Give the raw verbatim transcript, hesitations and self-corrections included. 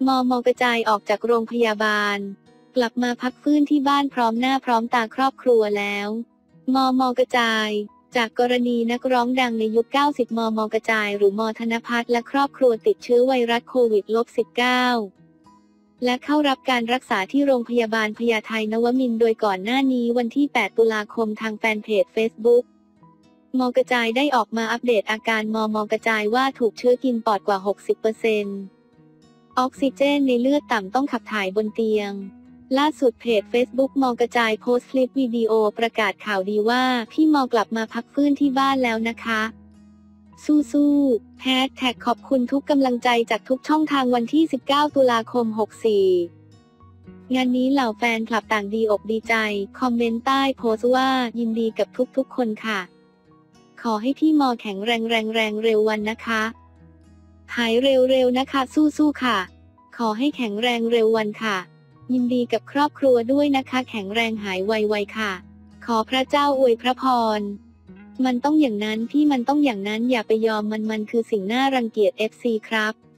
มม.กระจายออกจากโรงพยาบาลกลับมาพักฟื้นที่บ้านพร้อมหน้าพร้อมตาครอบครัวแล้วมม.กระจายจากกรณีนักร้องดังในยุคเก้าสิบมม.กระจายหรือม.ธนภัทรและครอบครัวติดเชื้อไวรัสโควิด สิบเก้า และเข้ารับการรักษาที่โรงพยาบาลพญาไทนวมินทร์โดยก่อนหน้านี้วันที่แปดตุลาคมทางแฟนเพจ Facebookม.กระจายได้ออกมาอัปเดตอาการมม.กระจายว่าถูกเชื้อกินปอดกว่า หกสิบเปอร์เซ็นต์ ออกซิเจนในเลือดต่ำต้องขับถ่ายบนเตียงล่าสุดเพจ Facebook ม.กระจายโพสต์คลิปวิดีโอประกาศข่าวดีว่าพี่ม.กลับมาพักฟื้นที่บ้านแล้วนะคะสู้ๆแฮชแท็กขอบคุณทุกกำลังใจจากทุกช่องทางวันที่สิบเก้าตุลาคมหกสี่งานนี้เหล่าแฟนคลับต่างดีอกดีใจคอมเมนต์ใต้โพสต์ว่ายินดีกับทุกๆคนค่ะขอให้พี่ม.แข็งแรงแรงแรงเร็ววันนะคะหายเร็วๆนะคะสู้ๆค่ะขอให้แข็งแรงเร็ววันค่ะยินดีกับครอบครัวด้วยนะคะแข็งแรงหายไวๆค่ะขอพระเจ้าอวยพระพรมันต้องอย่างนั้นพี่มันต้องอย่างนั้นอย่าไปยอมมันมันคือสิ่งน่ารังเกียจ เอฟ ซี ครับ